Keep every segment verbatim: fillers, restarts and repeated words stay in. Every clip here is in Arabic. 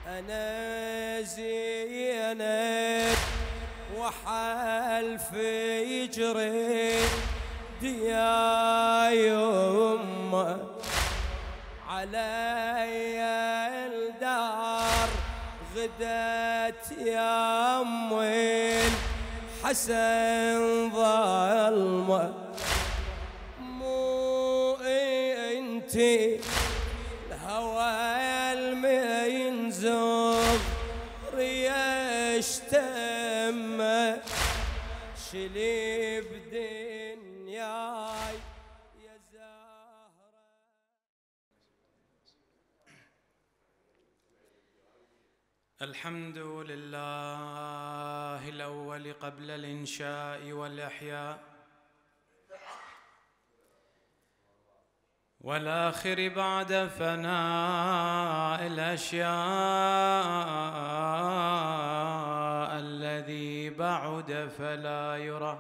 أنا زينب وحلف يجري ديا يمه علي الدار غدت يا أمي الحسن ظلمه مو انتي الهوى المين زغ ريشتم شلي بدنياي يا زهرة. الحمد لله الأول قبل الإنشاء والإحياء، والآخر بعد فناء الأشياء، الذي بعد فلا يرى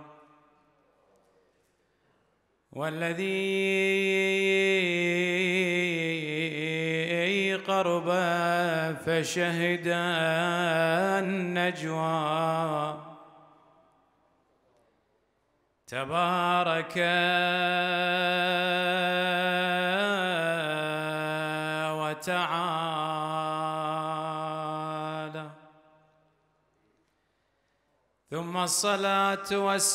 والذي قرب فشهد النجوى. تبارك وتعالى، ثم الصلاة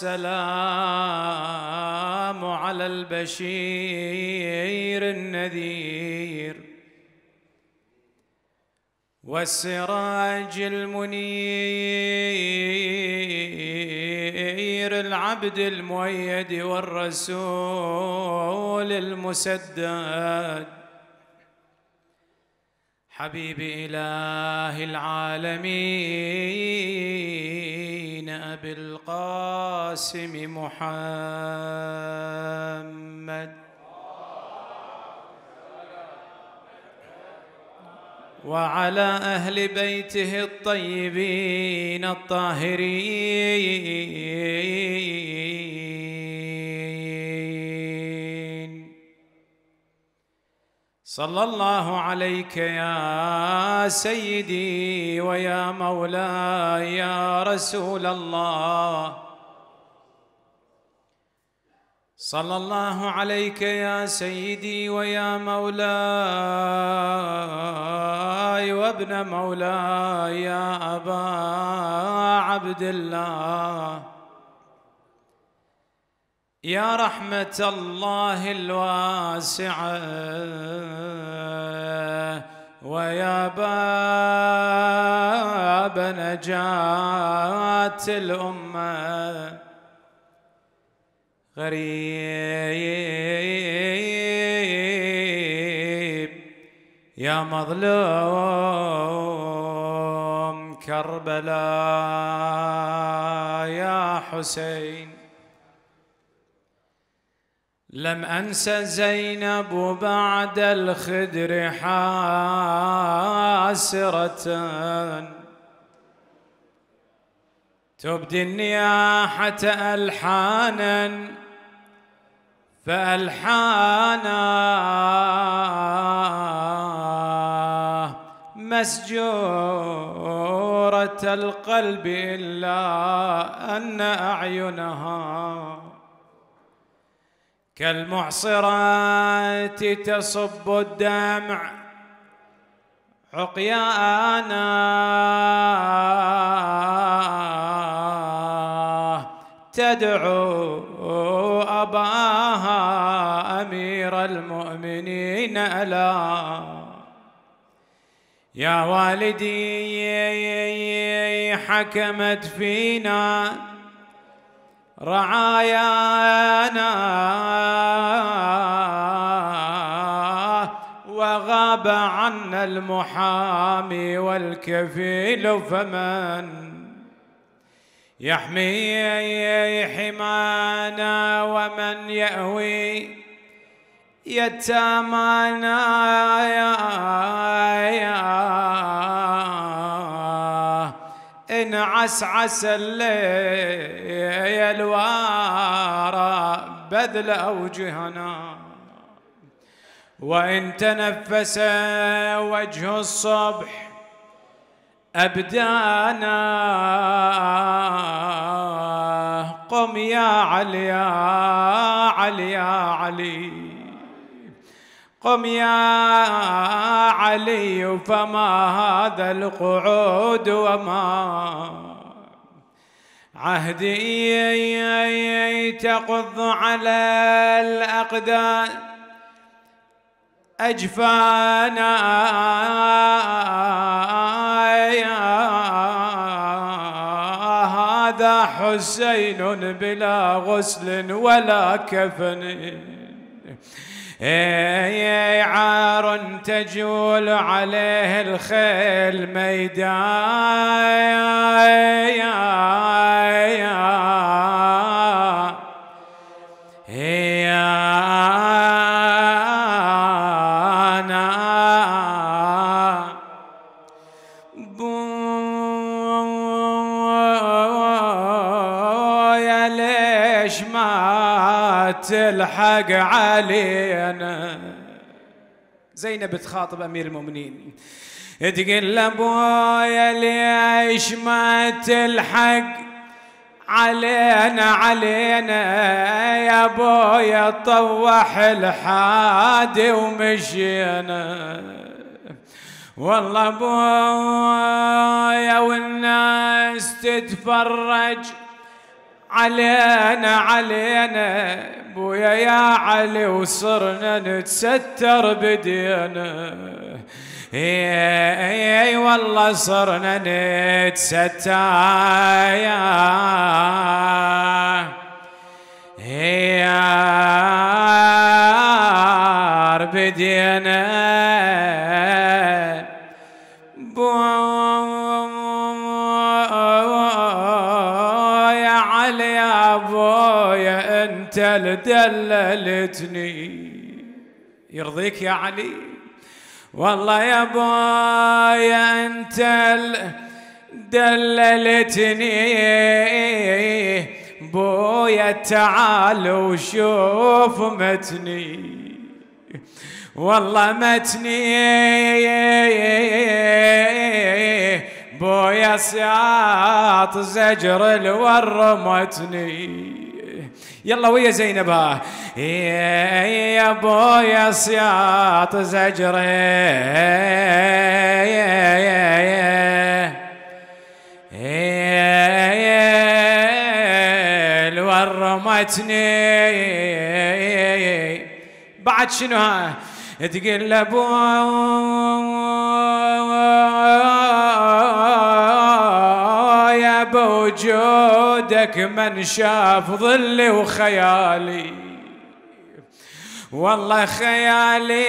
والسلام على البشير النذير والسراج المنير، العبد المؤيد والرسول المسدد، حبيب إله العالمين أبي القاسم محمد، وعلى أهل بيته الطيبين الطاهرين. صلى الله عليك يا سيدي ويا مولاي يا رسول الله، صلى الله عليك يا سيدي ويا مولاي وابن مولاي يا أبا عبد الله، يا رحمة الله الواسعة ويا باب نجاة الأمة، غريب يا مظلوم كربلاء يا حسين. لم أنس زينب بعد الخدر حاسرة، تبدي النياحة ألحانا فألحانا مسجورة القلب إلا أن أعينها كالمعصرات تصب الدمع عقيانا، تدعو أباها أمير المؤمنين ألا يا والدي حكمت فينا رعايانا وغاب عنا المحامي والكفيل، فمن يحمي حمانا ومن يأوي يتامانا يا إن عسعس الليل وارى بذل أوجهنا، وإن تنفس وجه الصبح أبدانا قم يا علي يا علي يا علي قم يا علي فما هذا القعود وما عهدي تقض على الأقدام أجفانا هذا حسين بلا غسل ولا كفن عار تجول عليه الخيل تلحق علينا. زينب تخاطب أمير المؤمنين تقول لأبويا ليش ما تلحق علينا علينا يا أبويا طوح الحادي ومشينا والله أبويا والناس تتفرج علينا علينا بويا يا علي وصرنا نتستر بدينا اي والله صرنا نتستر بدينا انت اللي دللتني يرضيك يا علي والله يا بويا انت اللي دللتني بويا تعال وشوف متني والله متني بويا سياط زجر الور متني يلا ويا زينب يا بويا سياط زجر الور متني بعد شنو ها تقول لابويا بوجودك من شاف ظلي وخيالي والله خيالي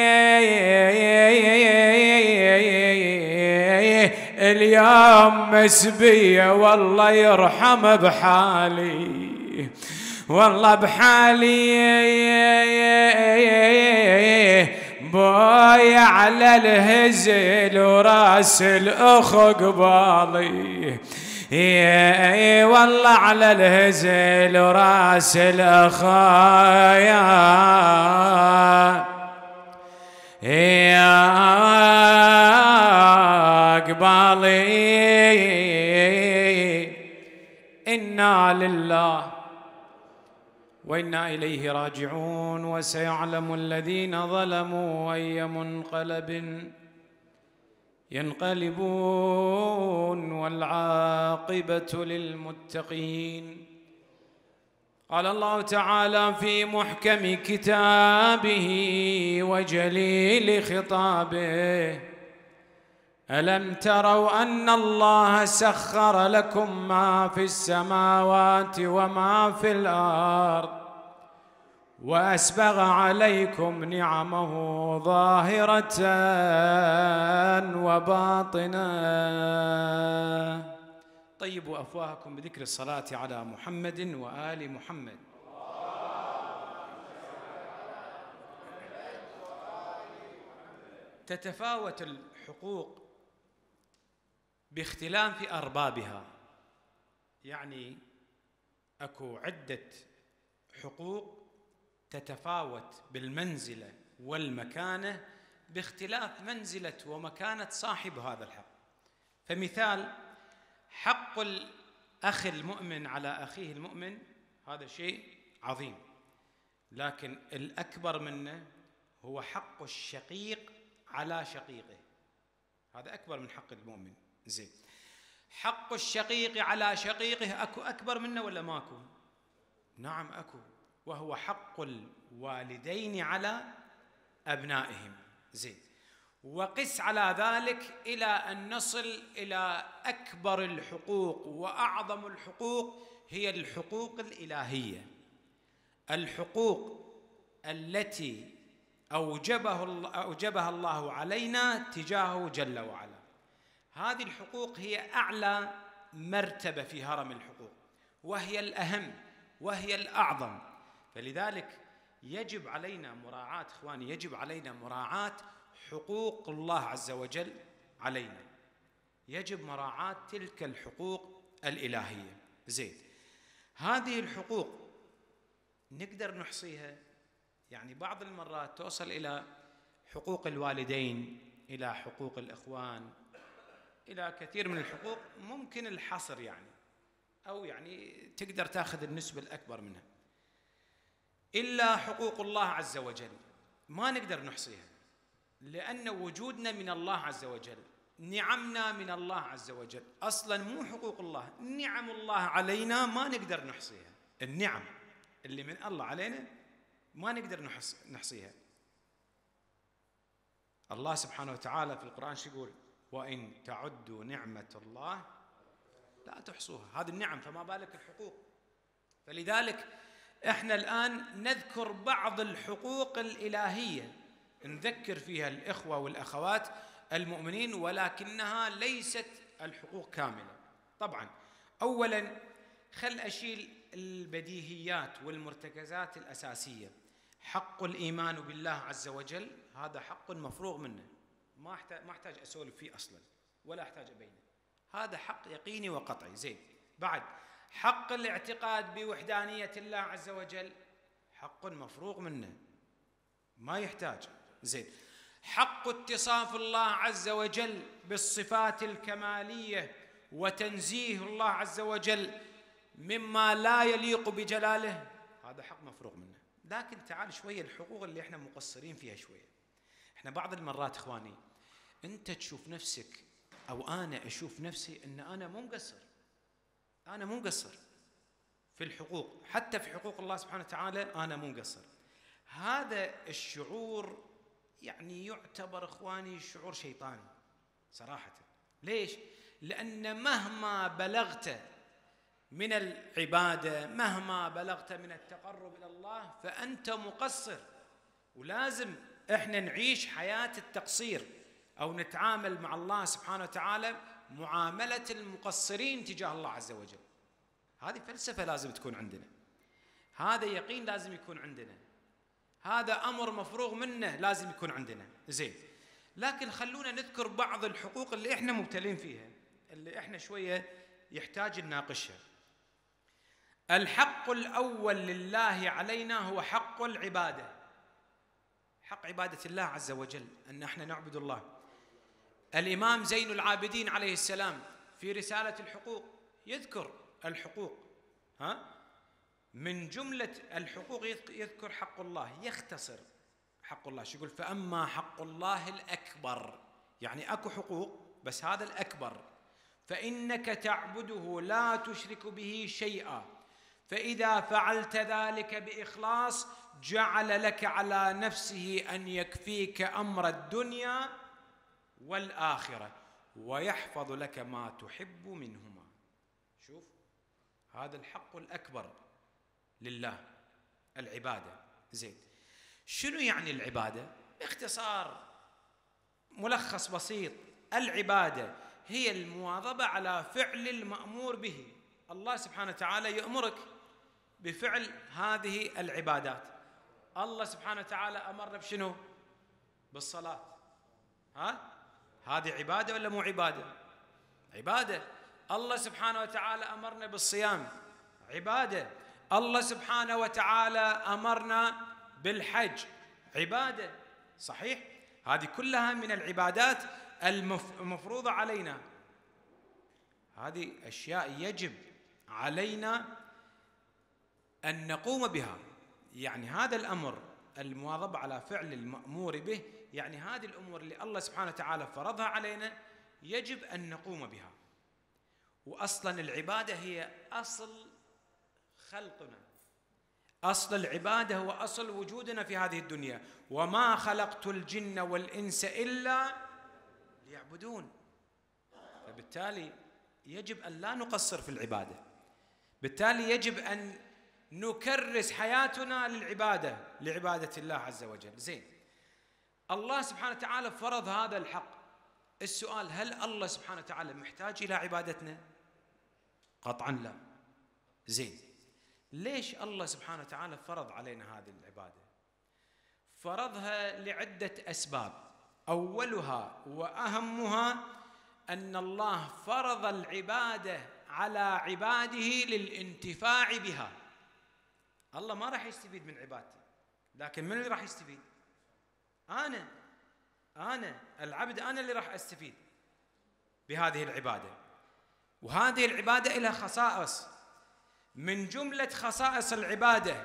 اليوم مسبية والله يرحم بحالي والله بحالي بويا على الهزل وراس الاخ قبالي والله على الهزل وراس الاخ يا قبالي إنا لله وإنا إليه راجعون وسيعلم الذين ظلموا أي منقلب ينقلبون والعاقبة للمتقين. قال الله تعالى في محكم كتابه وجليل خطابه: ألم تروا أن الله سخر لكم ما في السماوات وما في الأرض وأسبغ عليكم نعمه ظاهرة وباطنة. طيبوا أفواهكم بذكر الصلاة على محمد وآل محمد. تتفاوت الحقوق باختلاف أربابها، يعني أكو عدة حقوق تتفاوت بالمنزلة والمكانة باختلاف منزلة ومكانة صاحب هذا الحق. فمثال حق الأخ المؤمن على أخيه المؤمن هذا شيء عظيم، لكن الأكبر منه هو حق الشقيق على شقيقه، هذا أكبر من حق المؤمن. زين، حق الشقيق على شقيقه أكو أكبر منه ولا ماكو؟ نعم أكو، وهو حق الوالدين على أبنائهم. زين، وقس على ذلك إلى أن نصل إلى أكبر الحقوق وأعظم الحقوق، هي الحقوق الإلهية، الحقوق التي أوجبه الله أوجبها الله علينا تجاهه جل وعلا. هذه الحقوق هي أعلى مرتبة في هرم الحقوق، وهي الأهم وهي الأعظم. فلذلك يجب علينا مراعاة إخواني، يجب علينا مراعاة حقوق الله عز وجل علينا، يجب مراعاة تلك الحقوق الإلهية. زين، هذه الحقوق نقدر نحصيها، يعني بعض المرات توصل إلى حقوق الوالدين، إلى حقوق الإخوان، إلى كثير من الحقوق ممكن الحصر يعني، أو يعني تقدر تأخذ النسبة الأكبر منها، إلا حقوق الله عز وجل ما نقدر نحصيها، لأن وجودنا من الله عز وجل، نعمنا من الله عز وجل، أصلا مو حقوق الله، نعم الله علينا ما نقدر نحصيها. النعم اللي من الله علينا ما نقدر نحصيها. الله سبحانه وتعالى في القرآن شو يقول؟ وإن تعدوا نعمة الله لا تحصوها. هذه النعم، فما بالك الحقوق. فلذلك احنا الآن نذكر بعض الحقوق الإلهية، نذكر فيها الإخوة والأخوات المؤمنين، ولكنها ليست الحقوق كاملة. طبعا أولا خل أشيل البديهيات والمرتكزات الأساسية. حق الإيمان بالله عز وجل هذا حق مفروغ منه، ما أحتاج ما أحتاج أسولف فيه أصلا ولا أحتاج أبينه، هذا حق يقيني وقطعي. زين، بعد حق الاعتقاد بوحدانية الله عز وجل حق مفروغ منه ما يحتاج. زين، حق اتصاف الله عز وجل بالصفات الكمالية وتنزيه الله عز وجل مما لا يليق بجلاله هذا حق مفروغ منه. لكن تعال شوية الحقوق اللي احنا مقصرين فيها شوية. احنا بعض المرات اخواني انت تشوف نفسك او انا اشوف نفسي ان انا مو مقصر، انا مو مقصر في الحقوق، حتى في حقوق الله سبحانه وتعالى انا مو مقصر. هذا الشعور يعني يعتبر اخواني شعور شيطاني صراحة. ليش؟ لأن مهما بلغت من العبادة، مهما بلغت من التقرب إلى الله، فأنت مقصر، ولازم إحنا نعيش حياة التقصير أو نتعامل مع الله سبحانه وتعالى معاملة المقصرين تجاه الله عز وجل. هذه فلسفة لازم تكون عندنا، هذا يقين لازم يكون عندنا، هذا أمر مفروغ منه لازم يكون عندنا. زين، لكن خلونا نذكر بعض الحقوق اللي إحنا مبتلين فيها، اللي إحنا شوية يحتاج نناقشها. الحق الأول لله علينا هو حق العبادة، حق عبادة الله عز وجل، أن احنا نعبد الله. الإمام زين العابدين عليه السلام في رسالة الحقوق يذكر الحقوق، ها من جملة الحقوق يذكر حق الله، يختصر حق الله شو يقول؟ فأما حق الله الأكبر، يعني أكو حقوق بس هذا الأكبر، فإنك تعبده لا تشرك به شيئا، فإذا فعلت ذلك بإخلاص جعل لك على نفسه أن يكفيك أمر الدنيا والآخرة ويحفظ لك ما تحب منهما. شوف، هذا الحق الأكبر لله، العبادة. زين، شنو يعني العبادة؟ باختصار ملخص بسيط، العبادة هي المواظبة على فعل المأمور به. الله سبحانه وتعالى يأمرك بفعل هذه العبادات. الله سبحانه وتعالى أمرنا بشنو؟ بالصلاة، ها؟ هذه عبادة ولا مو عبادة؟ عبادة. الله سبحانه وتعالى أمرنا بالصيام، عبادة. الله سبحانه وتعالى أمرنا بالحج، عبادة. صحيح؟ هذه كلها من العبادات المفروضة علينا. هذه أشياء يجب علينا أن نقوم بها. يعني هذا الأمر المواظبة على فعل المأمور به، يعني هذه الأمور اللي الله سبحانه وتعالى فرضها علينا يجب أن نقوم بها. وأصلا العبادة هي أصل خلقنا، أصل العبادة هو أصل وجودنا في هذه الدنيا. وما خلقت الجن والإنس إلا ليعبدون. فبالتالي يجب أن لا نقصر في العبادة، بالتالي يجب أن نكرس حياتنا للعبادة، لعبادة الله عز وجل. زين، الله سبحانه وتعالى فرض هذا الحق. السؤال: هل الله سبحانه وتعالى محتاج إلى عبادتنا؟ قطعا لا. زين، ليش الله سبحانه وتعالى فرض علينا هذه العبادة؟ فرضها لعدة أسباب. أولها وأهمها أن الله فرض العبادة على عباده للانتفاع بها. الله ما راح يستفيد من عبادتي، لكن من اللي راح يستفيد؟ أنا أنا العبد، أنا اللي راح أستفيد بهذه العبادة. وهذه العبادة لها خصائص. من جملة خصائص العبادة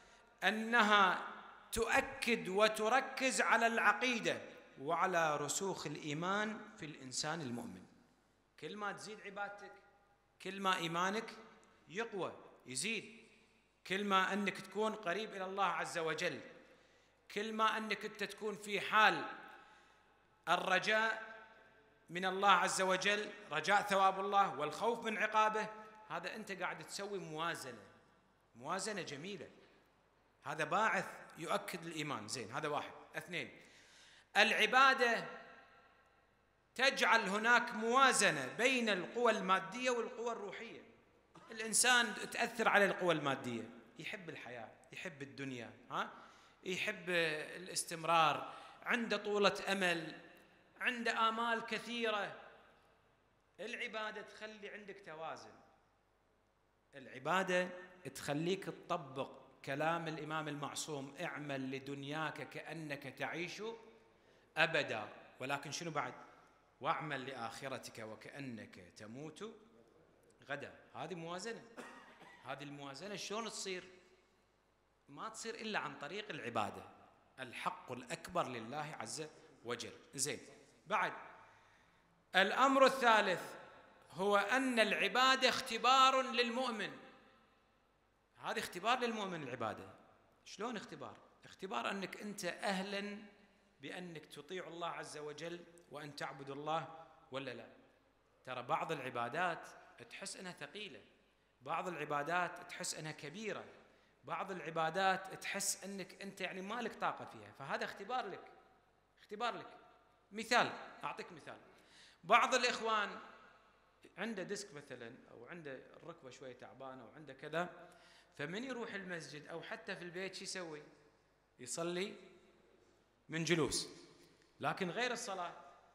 أنها تؤكد وتركز على العقيدة وعلى رسوخ الإيمان في الإنسان المؤمن. كل ما تزيد عبادتك كل ما إيمانك يقوى يزيد، كل ما أنك تكون قريب إلى الله عز وجل، كل ما أنك أنت تكون في حال الرجاء من الله عز وجل، رجاء ثواب الله والخوف من عقابه. هذا أنت قاعد تسوي موازنة، موازنة جميلة. هذا باعث يؤكد الإيمان. زين، هذا واحد. اثنين، العبادة تجعل هناك موازنة بين القوى المادية والقوى الروحية. الإنسان تأثر على القوى المادية، يحب الحياة، يحب الدنيا، ها؟ يحب الاستمرار، عنده طولة أمل، عنده آمال كثيرة. العبادة تخلي عندك توازن. العبادة تخليك تطبق كلام الإمام المعصوم: اعمل لدنياك كأنك تعيش أبدا، ولكن شنو بعد؟ واعمل لآخرتك وكأنك تموت غدا. هذه موازنة. هذه الموازنة شلون تصير؟ ما تصير إلا عن طريق العبادة. الحق الأكبر لله عز وجل. زين، بعد الأمر الثالث هو أن العبادة اختبار للمؤمن. هذه اختبار للمؤمن العبادة. شلون اختبار؟ اختبار أنك أنت أهلا بأنك تطيع الله عز وجل وأن تعبد الله ولا لا. ترى بعض العبادات تحس أنها ثقيلة، بعض العبادات تحس أنها كبيرة، بعض العبادات تحس أنك أنت يعني ما لك طاقة فيها. فهذا اختبار لك، اختبار لك. مثال، أعطيك مثال. بعض الإخوان عنده ديسك مثلا، أو عنده الركبة شوية تعبانة، أو عنده كذا، فمن يروح المسجد أو حتى في البيت شو يسوي؟ يصلي من جلوس. لكن غير الصلاة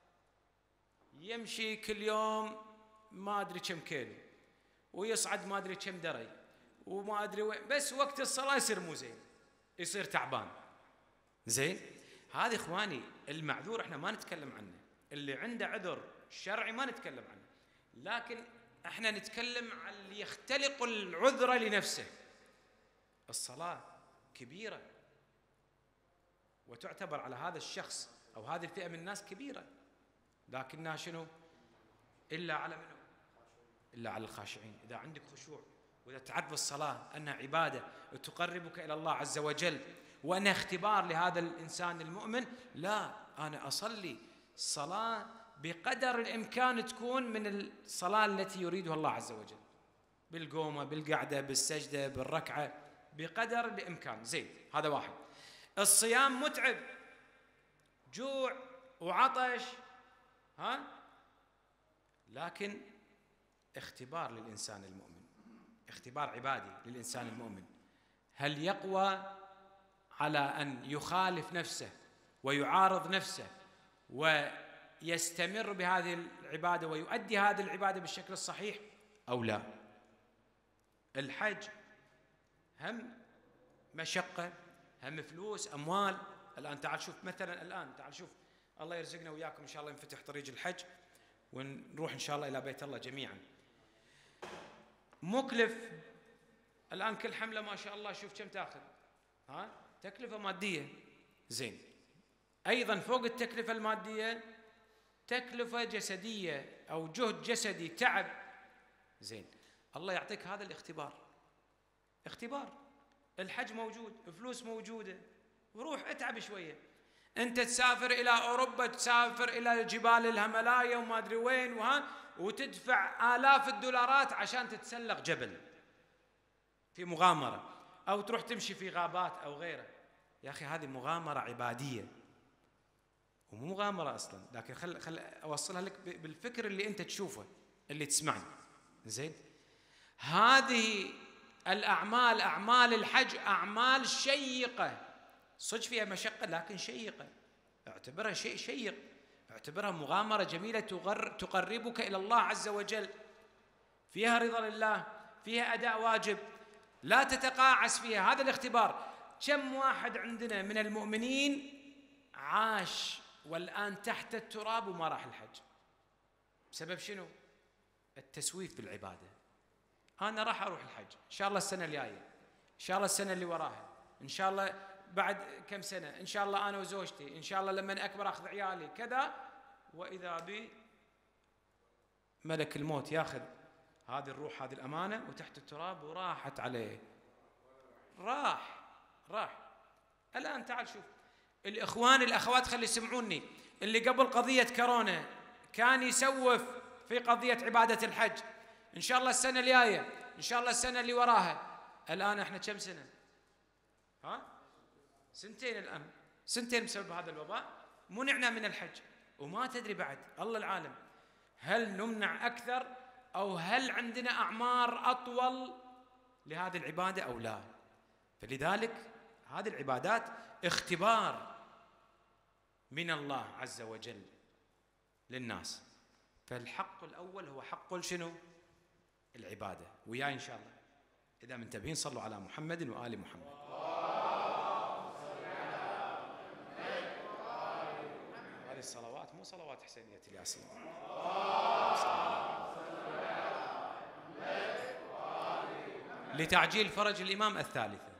يمشي كل يوم ما أدري كم كيلو، ويصعد ما أدري كم درج، وما أدري وين، بس وقت الصلاة يصير مو زين، يصير تعبان. زين، هذا إخواني المعذور احنا ما نتكلم عنه، اللي عنده عذر شرعي ما نتكلم عنه، لكن احنا نتكلم عن اللي يختلق العذر لنفسه. الصلاة كبيرة وتعتبر على هذا الشخص أو هذه الفئة من الناس كبيرة، لكنها شنو؟ إلا على منه؟ إلا على الخاشعين. إذا عندك خشوع وإذا تعرف الصلاة أنها عبادة تقربك إلى الله عز وجل وأنها اختبار لهذا الإنسان المؤمن، لا، أنا أصلي صلاة بقدر الإمكان تكون من الصلاة التي يريدها الله عز وجل، بالقومة، بالقعدة، بالسجدة، بالركعة، بقدر الإمكان. زين، هذا واحد. الصيام متعب، جوع وعطش، ها؟ لكن اختبار للإنسان المؤمن، اختبار عبادي للإنسان المؤمن. هل يقوى على أن يخالف نفسه ويعارض نفسه ويستمر بهذه العبادة ويؤدي هذه العبادة بالشكل الصحيح أو لا؟ الحج هم مشقة، هم فلوس، أموال. الآن تعال شوف مثلا، الآن تعال شوف، الله يرزقنا وياكم إن شاء الله ينفتح طريق الحج ونروح إن شاء الله إلى بيت الله جميعا. مكلف. الآن كل حملة ما شاء الله شوف كم تأخذ، ها تكلفة مادية. زين، أيضا فوق التكلفة المادية تكلفة جسدية أو جهد جسدي، تعب. زين، الله يعطيك هذا الاختبار، اختبار. الحج موجود، فلوس موجودة، وروح اتعب شوية. أنت تسافر إلى أوروبا، تسافر إلى جبال الهيمالايا وما أدري وين وها، وتدفع آلاف الدولارات عشان تتسلق جبل في مغامرة، أو تروح تمشي في غابات أو غيره. يا أخي هذه مغامرة عبادية، ومو مغامرة أصلا، لكن خل خل أوصلها لك بالفكر اللي أنت تشوفه، اللي تسمعني. زين، هذه الأعمال، أعمال الحج، أعمال شيقة، صدق فيها مشقة لكن شيقة. اعتبرها شيء شيق، اعتبرها مغامرة جميلة تقربك إلى الله عز وجل، فيها رضا لله، فيها أداء واجب، لا تتقاعس فيها. هذا الاختبار. كم واحد عندنا من المؤمنين عاش والآن تحت التراب وما راح الحج؟ بسبب شنو؟ التسويف بالعبادة. أنا راح أروح الحج إن شاء الله السنة الجاية، إن شاء الله السنة اللي وراها، إن شاء الله بعد كم سنة، إن شاء الله أنا وزوجتي، إن شاء الله لما أكبر أخذ عيالي كذا. وإذا بي ملك الموت ياخذ هذه الروح، هذه الأمانة، وتحت التراب وراحت عليه، راح راح. الآن تعال شوف الإخوان الأخوات، خلي يسمعوني، اللي قبل قضية كورونا كان يسوف في قضية عبادة الحج، إن شاء الله السنة الجاية، إن شاء الله السنة اللي وراها. الآن إحنا كم سنة؟ ها؟ سنتين الآن، سنتين بسبب هذا الوباء منعنا من الحج، وما تدري بعد الله العالم هل نمنع أكثر أو هل عندنا أعمار أطول لهذه العبادة أو لا. فلذلك هذه العبادات اختبار من الله عز وجل للناس. فالحق الأول هو حق شنو؟ العبادة. وياي إن شاء الله إذا منتبهين صلوا على محمد وآل محمد. هذه الصلوات مو صلوات حسينية الياسين. لتعجيل فرج الإمام الثالثة.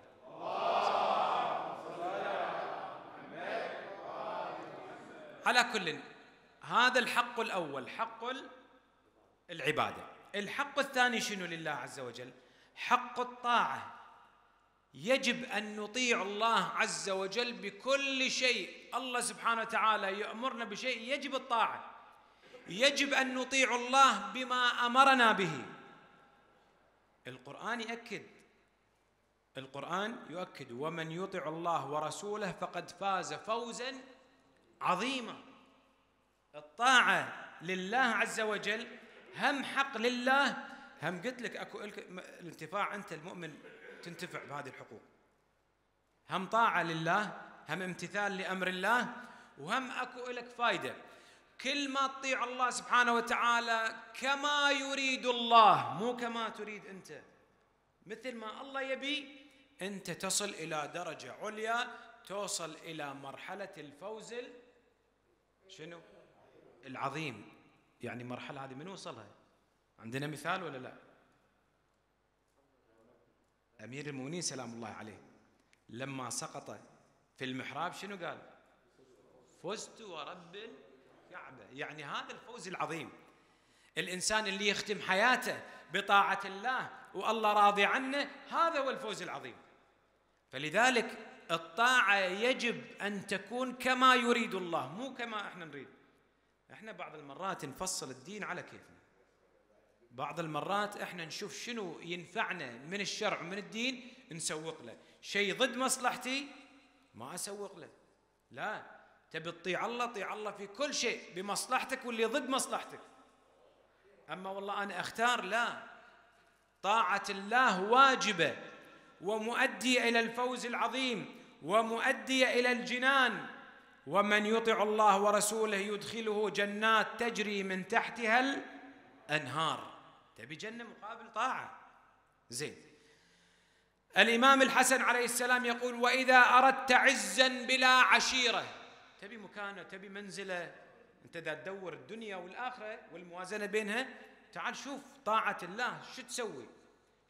على كل، هذا الحق الأول حق العبادة. الحق الثاني شنو لله عز وجل؟ حق الطاعة. يجب أن نطيع الله عز وجل بكل شيء. الله سبحانه وتعالى يأمرنا بشيء يجب الطاعة، يجب أن نطيع الله بما أمرنا به. القرآن يؤكد، القرآن يؤكد ومن يطع الله ورسوله فقد فاز فوزا عظيما. الطاعة لله عز وجل هم حق لله، هم قلت لك أكو الانتفاع، أنت المؤمن تنتفع بهذه الحقوق، هم طاعة لله، هم امتثال لأمر الله، وهم أكو لك فايدة. كل ما تطيع الله سبحانه وتعالى كما يريد الله، مو كما تريد أنت، مثل ما الله يبي، أنت تصل إلى درجة عليا، توصل إلى مرحلة الفوز شنو؟ العظيم. يعني مرحلة هذه من وصلها؟ عندنا مثال ولا لا؟ أمير المؤمنين سلام الله عليه لما سقط في المحراب شنو قال؟ فزت ورب الكعبة. يعني هذا الفوز العظيم. الإنسان اللي يختم حياته بطاعة الله والله راضي عنه، هذا هو الفوز العظيم. فلذلك الطاعة يجب أن تكون كما يريد الله، مو كما احنا نريد. احنا بعض المرات نفصل الدين على كيفنا، بعض المرات احنا نشوف شنو ينفعنا من الشرع ومن الدين نسوق له، شيء ضد مصلحتي ما اسوق له. لا، تبي تطيع الله، طيع الله في كل شيء بمصلحتك واللي ضد مصلحتك. اما والله انا اختار، لا، طاعة الله واجبة ومؤدية الى الفوز العظيم ومؤدية الى الجنان. ومن يطع الله ورسوله يدخله جنات تجري من تحتها الأنهار. تبي جنة مقابل طاعة. زين، الإمام الحسن عليه السلام يقول وإذا أردت عزا بلا عشيرة، تبي مكانة، تبي منزلة، أنت إذا تدور الدنيا والآخرة والموازنة بينها، تعال شوف طاعة الله شو تسوي.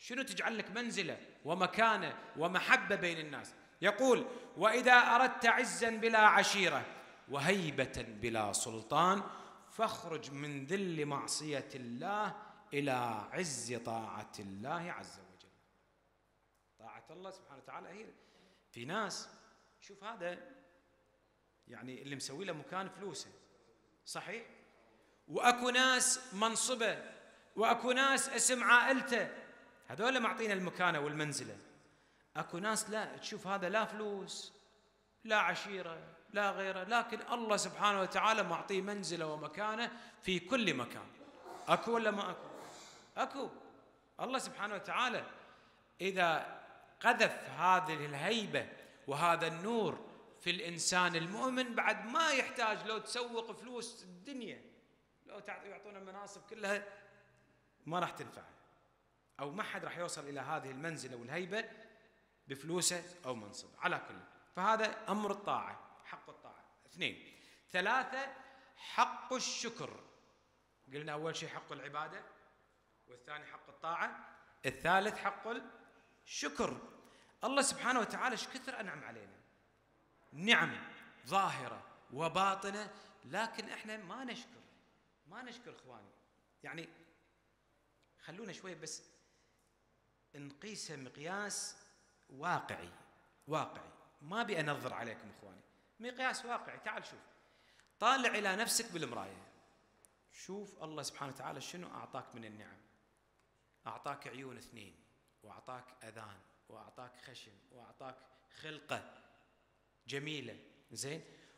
شنو تجعل لك منزلة ومكانة ومحبة بين الناس. يقول: وإذا أردت عزا بلا عشيرة وهيبة بلا سلطان فاخرج من ذل معصية الله إلى عز طاعة الله عز وجل. طاعة الله سبحانه وتعالى هي. في ناس شوف هذا يعني اللي مسوي له مكان فلوسه صحيح، وأكو ناس منصبه، وأكو ناس اسم عائلته، هذول معطينا المكانة والمنزلة. أكو ناس لا تشوف هذا لا فلوس لا عشيرة لا غيره، لكن الله سبحانه وتعالى معطيه منزلة ومكانة في كل مكان. أكو ولا ما أكو؟ أكو. الله سبحانه وتعالى إذا قذف هذه الهيبة وهذا النور في الإنسان المؤمن بعد ما يحتاج لو تسوق فلوس الدنيا، لو يعطونا المناصب كلها ما راح تنفع، أو ما حد راح يوصل إلى هذه المنزلة والهيبة بفلوسه أو منصب. على كل، فهذا أمر الطاعة، حق الطاعة. اثنين. ثلاثة، حق الشكر. قلنا أول شيء حق العبادة، والثاني حق الطاعة، الثالث حق الشكر. الله سبحانه وتعالى ايش كثر أنعم علينا، نعم ظاهرة وباطنة، لكن احنا ما نشكر ما نشكر اخواني. يعني خلونا شوي بس نقيسه مقياس واقعي واقعي، ما ابي انظر عليكم اخواني، مقياس واقعي. تعال شوف، طالع الى نفسك بالمرايه، شوف الله سبحانه وتعالى شنو اعطاك من النعم. اعطاك عيون اثنين، واعطاك اذان، واعطاك خشم، واعطاك خلقه جميله زين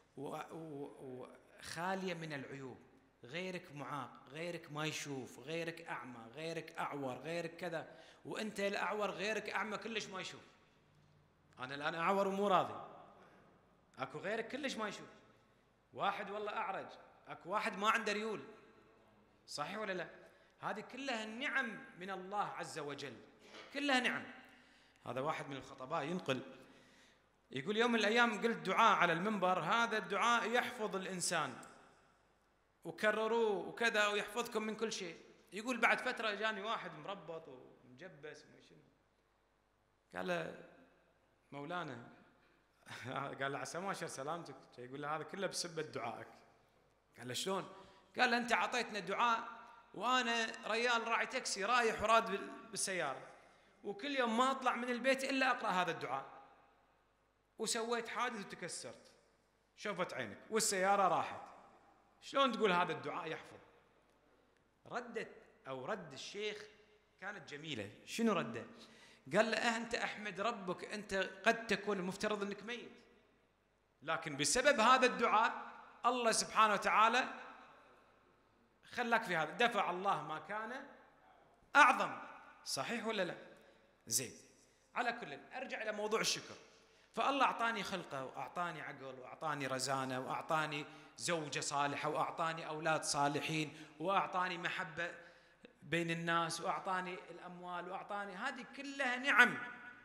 وخاليه من العيوب. غيرك معاق، غيرك ما يشوف، غيرك اعمى، غيرك اعور، غيرك كذا، وانت الاعور غيرك اعمى كلش ما يشوف. انا الان اعور ومو راضي، اكو غيرك كلش ما يشوف. واحد والله اعرج، اكو واحد ما عنده ريول، صحيح ولا لا؟ هذه كلها النعم من الله عز وجل، كلها نعم. هذا واحد من الخطباء ينقل يقول: يوم من الايام قلت دعاء على المنبر، هذا الدعاء يحفظ الانسان وكرروه وكذا ويحفظكم من كل شيء. يقول بعد فتره جاني واحد مربط ومجبس وما شنو، قال له: مولانا قال له: عسى ما اشر سلامتك. يقول له: هذا كله بسبه دعائك. قال له: شلون؟ قال له: انت اعطيتنا دعاء وانا ريال راعي تاكسي رايح وراد بالسياره، وكل يوم ما اطلع من البيت الا اقرا هذا الدعاء، وسويت حادث وتكسرت، شوفت عينك والسياره راحت، شلون تقول هذا الدعاء يحفظ؟ ردت او رد الشيخ كانت جميله. شنو رده؟ قال له: أه انت احمد ربك، انت قد تكون المفترض انك ميت، لكن بسبب هذا الدعاء الله سبحانه وتعالى خلاك في هذا، دفع الله ما كان اعظم. صحيح ولا لا؟ زين. على كل، ارجع الى موضوع الشكر. فالله اعطاني خلقه، واعطاني عقل، واعطاني رزانه، واعطاني زوجه صالحه، واعطاني اولاد صالحين، واعطاني محبه بين الناس، واعطاني الاموال، واعطاني، هذه كلها نعم.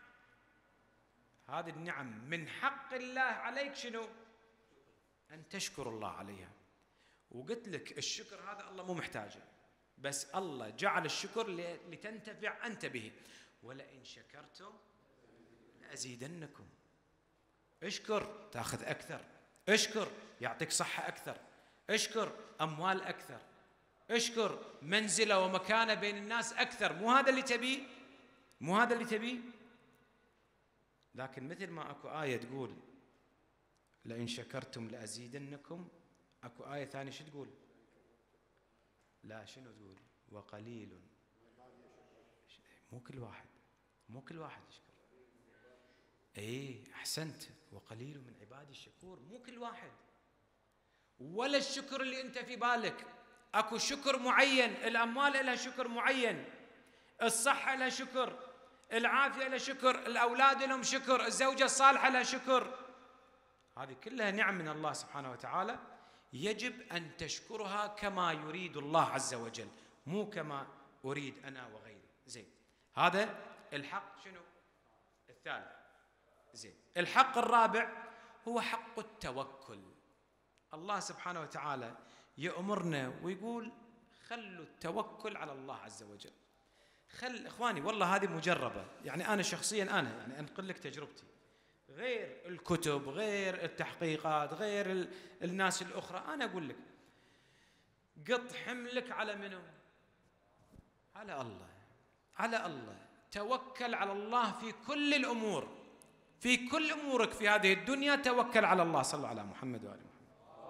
هذه النعم من حق الله عليك شنو؟ ان تشكر الله عليها. وقلت لك الشكر هذا الله مو محتاجه، بس الله جعل الشكر لتنتفع انت به. ولئن شكرتم لازيدنكم. اشكر تاخذ اكثر، اشكر يعطيك صحه اكثر، اشكر اموال اكثر، اشكر منزله ومكانه بين الناس اكثر. مو هذا اللي تبيه؟ مو هذا اللي تبيه؟ لكن مثل ما اكو ايه تقول لئن شكرتم لازيدنكم، اكو ايه ثانيه شو تقول؟ لا شنو تقول؟ وقليل. مو كل واحد مو كل واحد يشكر. اي احسنت، وقليل من عبادي الشكور. مو كل واحد، ولا الشكر اللي انت في بالك. اكو شكر معين، الاموال لها شكر معين، الصحه لها شكر، العافيه لها شكر، الاولاد لهم شكر، الزوجه الصالحه لها شكر. هذه كلها نعم من الله سبحانه وتعالى، يجب ان تشكرها كما يريد الله عز وجل، مو كما اريد انا وغيري. زين. هذا الحق شنو؟ الثالث. زين. الحق الرابع هو حق التوكل. الله سبحانه وتعالى يأمرنا ويقول: خلوا التوكل على الله عز وجل، خل إخواني والله هذه مجربة، يعني أنا شخصيا أنا يعني أنقل لك تجربتي، غير الكتب، غير التحقيقات، غير ال... الناس الأخرى. أنا أقول لك قط حملك على منو؟ على الله، على الله. توكل على الله في كل الأمور، في كل أمورك في هذه الدنيا توكل على الله. صلوا على محمد وآل محمد.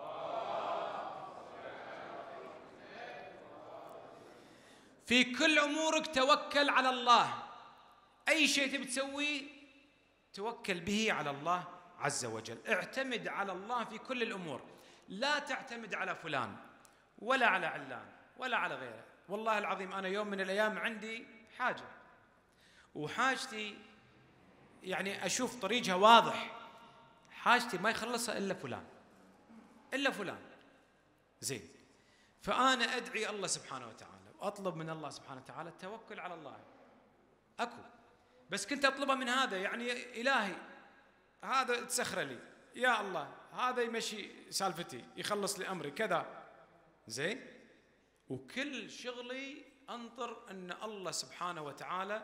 في كل أمورك توكل على الله. أي شيء تبي تسويه توكل به على الله عز وجل. اعتمد على الله في كل الأمور، لا تعتمد على فلان ولا على علان ولا على غيره. والله العظيم أنا يوم من الأيام عندي حاجة، وحاجتي يعني أشوف طريقها واضح، حاجتي ما يخلصها إلا فلان إلا فلان زين. فأنا أدعي الله سبحانه وتعالى وأطلب من الله سبحانه وتعالى التوكل على الله. أكو بس كنت أطلبه من هذا، يعني إلهي هذا تسخر لي، يا الله هذا يمشي سالفتي، يخلص لي أمري كذا زين. وكل شغلي أنطر أن الله سبحانه وتعالى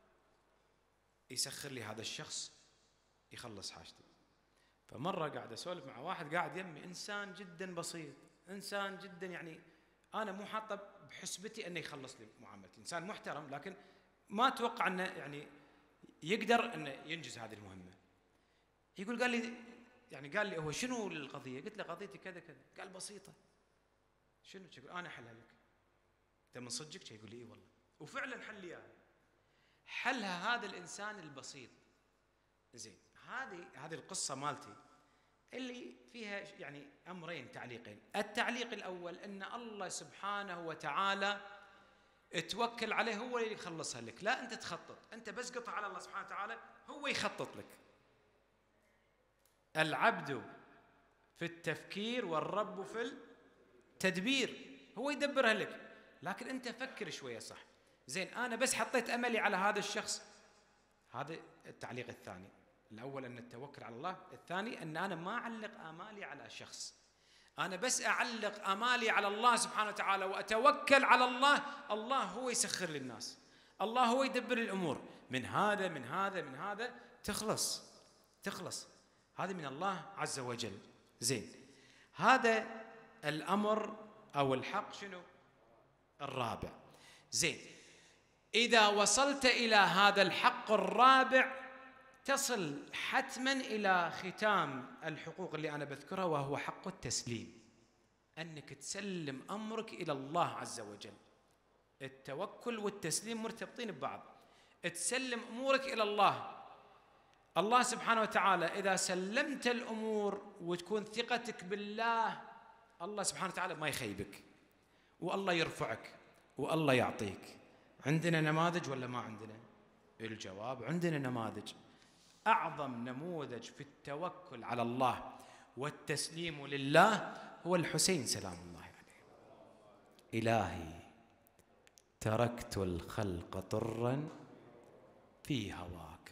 يسخر لي هذا الشخص يخلص حاجتي. فمرة قاعد أسولف مع واحد قاعد يمي، إنسان جدا بسيط، إنسان جدا يعني أنا مو حاطه بحسبتي أنه يخلص لي معاملتي، إنسان محترم لكن ما أتوقع أنه يعني يقدر أنه ينجز هذه المهمة. يقول قال لي يعني قال لي هو شنو القضية؟ قلت له قضيتي كذا كذا. قال بسيطة. شنو؟ يقول أنا أحلها لك. أنت من صدقك؟ يقول لي إيه والله. وفعلا حل لي إياها. حلها هذا الإنسان البسيط. زين، هذه هذه القصة مالتي اللي فيها يعني أمرين تعليقين. التعليق الأول أن الله سبحانه وتعالى توكل عليه، هو اللي يخلصها لك، لا أنت تخطط، أنت بس قطع على الله سبحانه وتعالى هو يخطط لك. العبد في التفكير والرب في التدبير، هو يدبرها لك لكن أنت فكر شوية صح. زين، أنا بس حطيت أملي على هذا الشخص. هذا التعليق الثاني. الأول أن التوكل على الله، الثاني أن أنا ما أعلق آمالي على شخص، أنا بس أعلق آمالي على الله سبحانه وتعالى وأتوكل على الله. الله هو يسخر للناس، الله هو يدبر الأمور، من هذا من هذا من هذا تخلص تخلص هذا من الله عز وجل. زين، هذا الأمر أو الحق شنو؟ الرابع. زين، إذا وصلت إلى هذا الحق الرابع تصل حتما إلى ختام الحقوق اللي أنا بذكرها، وهو حق التسليم، أنك تسلم أمرك إلى الله عز وجل. التوكل والتسليم مرتبطين ببعض. تسلم أمورك إلى الله، الله سبحانه وتعالى. إذا سلمت الأمور وتكون ثقتك بالله، الله سبحانه وتعالى ما يخيبك، والله يرفعك والله يعطيك. عندنا نماذج ولا ما عندنا؟ الجواب عندنا نماذج. أعظم نموذج في التوكل على الله والتسليم لله هو الحسين سلام الله عليه. إلهي تركت الخلق طرا في هواك،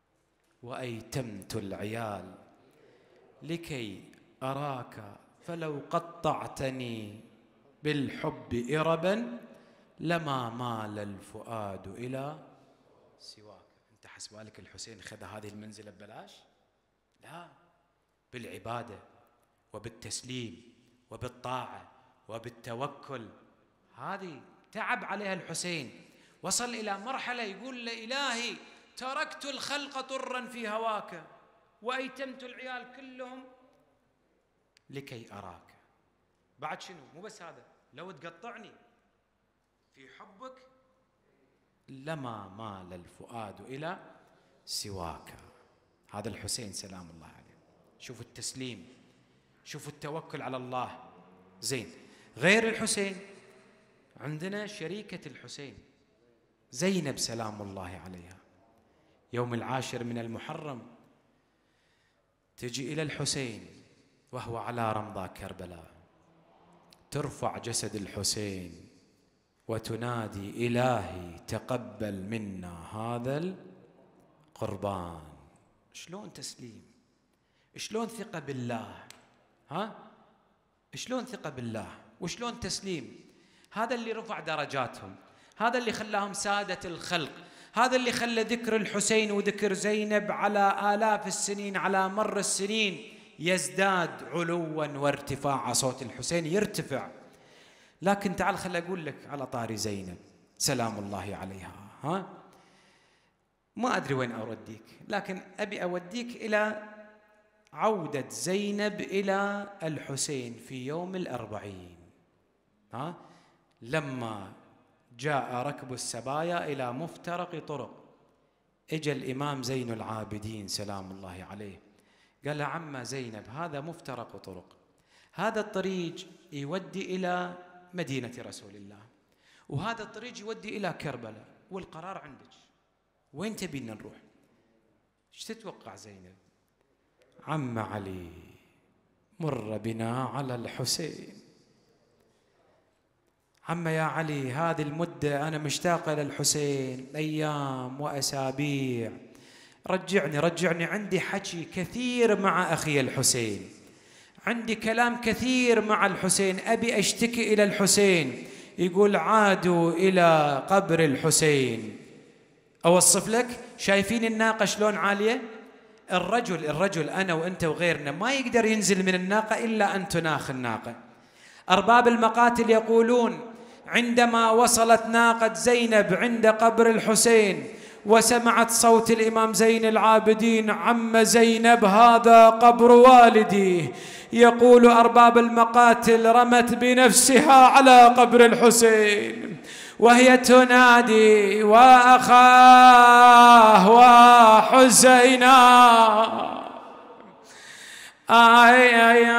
وأيتمت العيال لكي أراك، فلو قطعتني بالحب إربا لما مال الفؤاد إلى سواك. أنت حسبالك الحسين خذ هذه المنزلة ببلاش؟ لا، بالعبادة وبالتسليم وبالطاعة وبالتوكل. هذه تعب عليها الحسين، وصل إلى مرحلة يقول لإلهي تركت الخلق طرا في هواك وأيتمت العيال كلهم لكي أراك. بعد شنو؟ مو بس هذا، لو تقطعني في حبك لما مال الفؤاد إلى سواك. هذا الحسين سلام الله عليه. شوفوا التسليم، شوفوا التوكل على الله. زين، غير الحسين عندنا شريكة الحسين زينب سلام الله عليها. يوم العاشر من المحرم تجي إلى الحسين وهو على رمضاء كربلاء، ترفع جسد الحسين وتنادي إلهي تقبل منا هذا القربان. شلون تسليم؟ شلون ثقة بالله؟ ها؟ شلون ثقة بالله؟ وشلون تسليم؟ هذا اللي رفع درجاتهم، هذا اللي خلاهم سادة الخلق، هذا اللي خلى ذكر الحسين وذكر زينب على آلاف السنين، على مر السنين، يزداد علوا وارتفاعا، صوت الحسين يرتفع. لكن تعال خل أقول لك على طاري زينب سلام الله عليها. ها ما أدري وين أوديك، لكن أبي أوديك إلى عودة زينب إلى الحسين في يوم الأربعين. ها لما جاء ركب السبايا إلى مفترق طرق، إجا الإمام زين العابدين سلام الله عليه قال له عم زينب هذا مفترق طرق، هذا الطريق يودي إلى مدينة رسول الله، وهذا الطريق يودي إلى كربلاء، والقرار عندك، وين تبين نروح؟ ايش تتوقع زينب؟ عم علي مر بنا على الحسين. عم يا علي هذه المدة أنا مشتاقة للحسين، أيام وأسابيع، رجعني رجعني، عندي حكي كثير مع أخي الحسين، عندي كلام كثير مع الحسين، أبي أشتكي إلى الحسين. يقول عادوا إلى قبر الحسين. أوصف لك، شايفين الناقة شلون عالية؟ الرجل الرجل أنا وأنت وغيرنا ما يقدر ينزل من الناقة إلا أن تناخ الناقة. أرباب المقاتل يقولون عندما وصلت ناقة زينب عند قبر الحسين وسمعت صوت الإمام زين العابدين عم زينب هذا قبر والدي، يقول أرباب المقاتل رمت بنفسها على قبر الحسين وهي تنادي وأخاه وحسينا. آي آي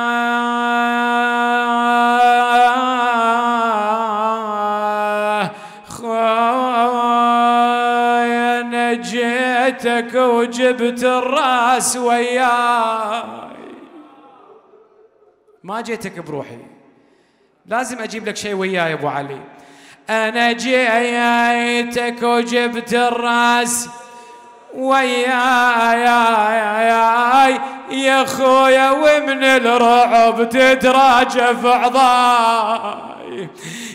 خويا نجيتك وجبت الراس وياي، ما جيتك بروحي، لازم أجيب لك شيء وياي أبو علي. أنا جيتك وجبت الراس وياي يا خويا، ومن الرعب تتراجف عضاي،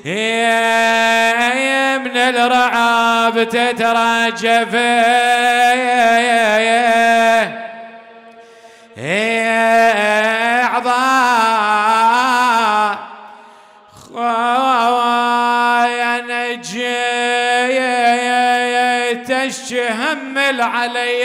يا من الرعب تتراجف عضاي. خويا انا جيت اشهمل علي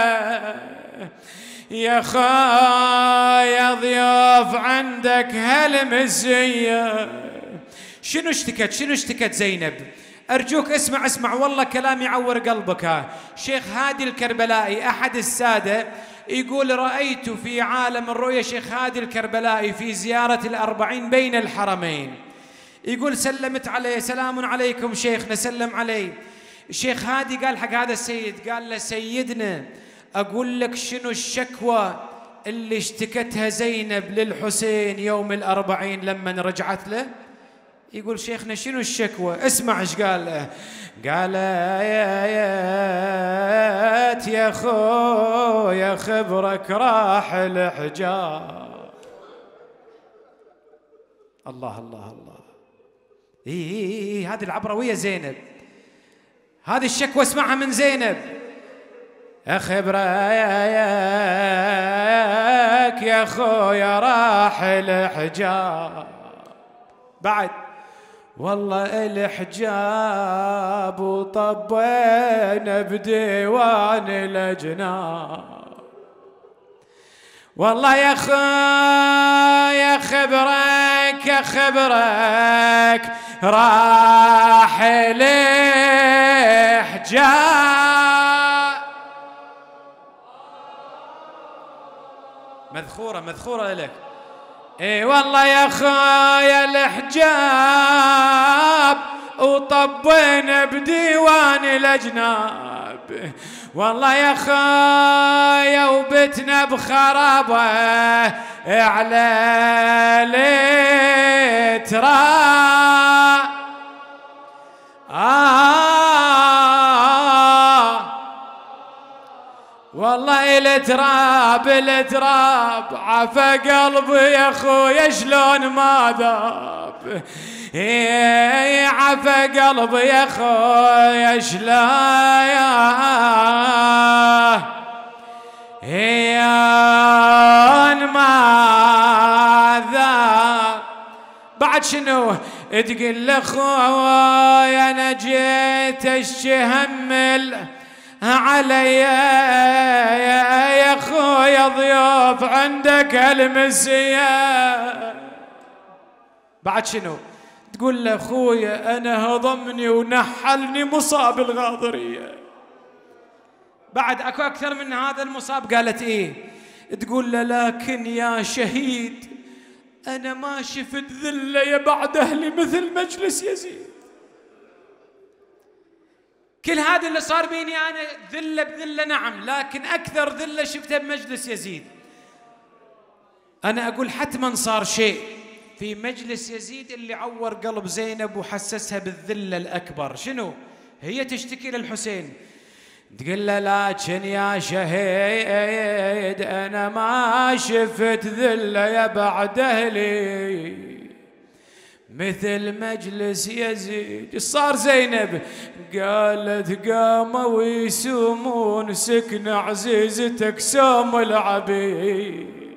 يا خويا، ضيوف عندك هالمزيه. شنو اشتكت شنو اشتكت زينب؟ أرجوك اسمع اسمع، والله كلام يعور قلبك. ها شيخ هادي الكربلائي أحد السادة يقول رأيت في عالم الرؤيا شيخ هادي الكربلائي في زيارة الأربعين بين الحرمين، يقول سلمت عليه، سلام عليكم شيخنا، سلم عليه. الشيخ هادي قال حق هذا السيد، قال له سيدنا أقول لك شنو الشكوى اللي اشتكتها زينب للحسين يوم الأربعين لما رجعت له؟ يقول شيخنا شنو الشكوى؟ اسمع ايش قال له. قال يا يا خويا خبرك راح الحجاب. الله الله الله. اي اي اي هذه العبره ويا زينب، هذه الشكوى اسمعها من زينب. خبرك يا خويا راح الحجاب. بعد والله الحجاب وطبينا بديوان الأجناب. والله يا خويا خبرك يا خبرك راح الحجاب. مذخورة مذخورة لك. اي والله يا خويا الحجاب وطبينا بديوان الاجناب. والله يا خويا وبتنا بخرابه على التراب. آه والله التراب التراب عفى قلبي يا خويا شلون ما ذاب. عفى قلبي يا خويا شلايا هيان ماذا بعد شنو تقول لأخويا أنا جيت اشتي همل علي يا أخويا ضيوف عندك المسيا بعد شنو تقول لأخويا أنا هضمني ونحلني مصاب الغاضرية بعد أكو أكثر من هذا المصاب قالت إيه تقول له لكن يا شهيد أنا ما شفت ذلة يا بعد أهلي مثل مجلس يزيد كل هذا اللي صار بيني أنا ذلة بذلة نعم لكن أكثر ذلة شفتها بمجلس يزيد أنا أقول حتما صار شيء في مجلس يزيد اللي عور قلب زينب وحسسها بالذلة الأكبر شنو هي تشتكي للحسين تقول له لكن يا شهيد أنا ما شفت ذلة يا بعد أهلي مثل مجلس يزيد صار زينب قالت قاموا يسومون سكن عزيزتك سوم العبيد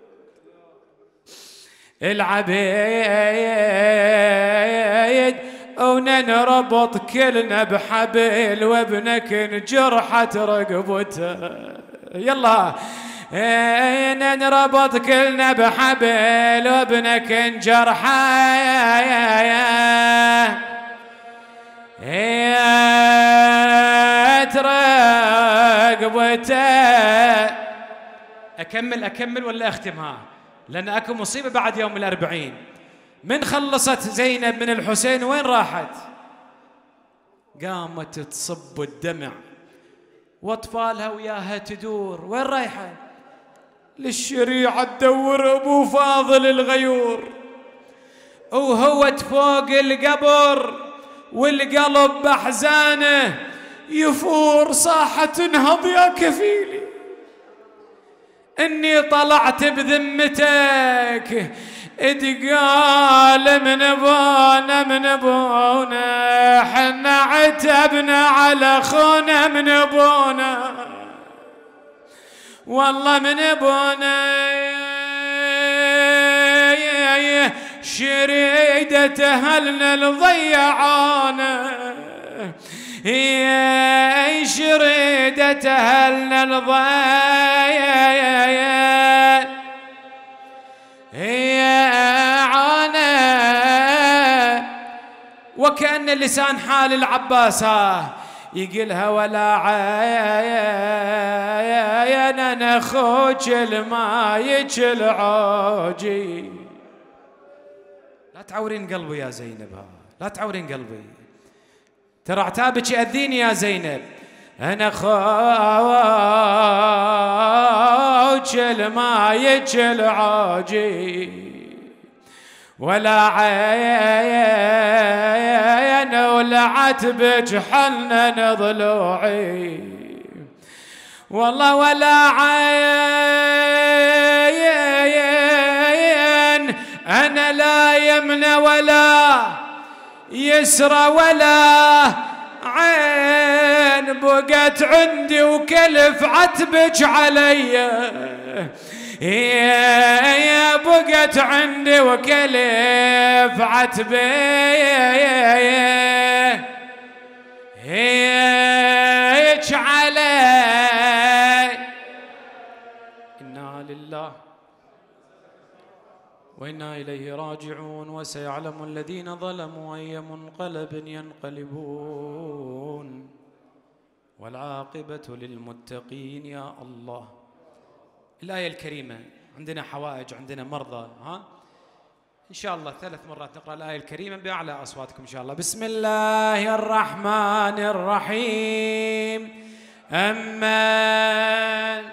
العبيد وننربط كلنا بحبل وابنك انجرحت رقبته يلا ننربط كلنا بحبل وابنك انجرحت رقبته اكمل اكمل ولا اختمها لان اكو مصيبه بعد يوم الاربعين من خلصت زينب من الحسين وين راحت قامت تصب الدمع واطفالها وياها تدور وين رايحه للشريعه تدور ابو فاضل الغيور وهو فوق القبر والقلب باحزانه يفور صاحة انهض يا كفيلي اني طلعت بذمتك اتقال من ابونا من ابونا حنا عتبنا على خونا من ابونا والله من ابونا شريدة اهلنا الضيعانا هي شريدة اهلنا الضيعانا هي عانى وكأن لسان حال العباس يقلها ولا عين انا اخوك المايك العوجي لا تعورين قلبي يا زينب لا تعورين قلبي ترى عتابك يأذيني يا زينب انا اخوك المايك العوجي ولا عين ولا عتبك حنن ضلوعي والله ولا عين انا لا يمن ولا يسرى ولا عين بقت عندي وكلف عتبك علي يا بقت عندي وكلف عتبك علي إنا لله وإنا إليه راجعون وسيعلم الذين ظلموا أي منقلب ينقلبون والعاقبة للمتقين يا الله. الآية الكريمة عندنا حوائج عندنا مرضى ها إن شاء الله ثلاث مرات نقرأ الآية الكريمة بأعلى أصواتكم إن شاء الله. بسم الله الرحمن الرحيم أمن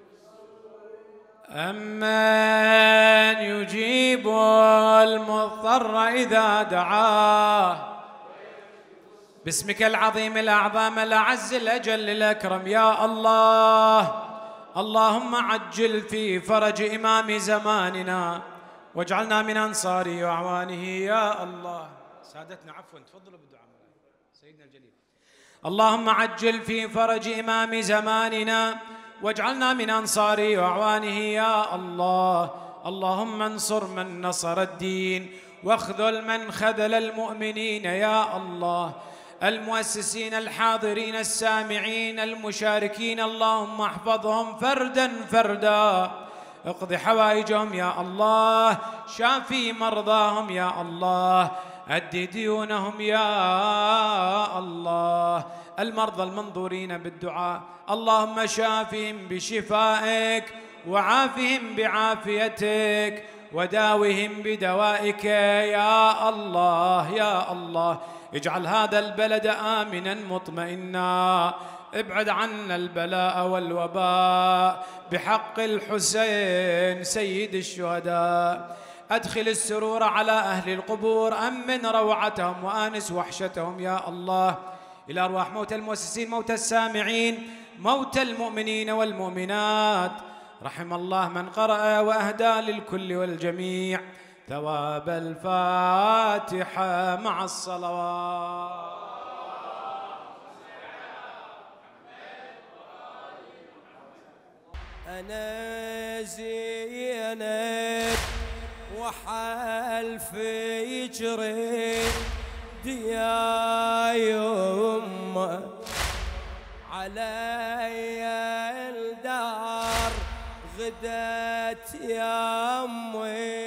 أمن يجيب المضطر المضطر إذا دعاه باسمك العظيم الأعظم الأعز الأجل الأكرم يا الله. اللهم عجل في فرج إمام زماننا واجعلنا من أنصاره وأعوانه يا الله. سادتنا عفوا تفضلوا بالدعاء سيدنا الجليل. اللهم عجل في فرج إمام زماننا واجعلنا من أنصاره وأعوانه يا الله. اللهم انصر من نصر الدين واخذل من خذل المؤمنين يا الله. المؤسسين الحاضرين السامعين المشاركين اللهم احفظهم فردا فردا، اقض حوائجهم يا الله، شافي مرضاهم يا الله، أد ديونهم يا الله. المرضى المنظورين بالدعاء اللهم شافهم بشفائك وعافهم بعافيتك وداوهم بدوائك يا الله يا الله. اجعل هذا البلد آمنا مطمئنا، ابعد عنا البلاء والوباء بحق الحسين سيد الشهداء. أدخل السرور على أهل القبور، أمن روعتهم وآنس وحشتهم يا الله. إلى أرواح موتى المؤسسين، موتى السامعين، موتى المؤمنين والمؤمنات، رحم الله من قرأ وأهدى للكل والجميع ثواب الفاتحة مع الصلوات. أنا زينب وحلف يجري ديا يمه علي الدار غدت يا أمي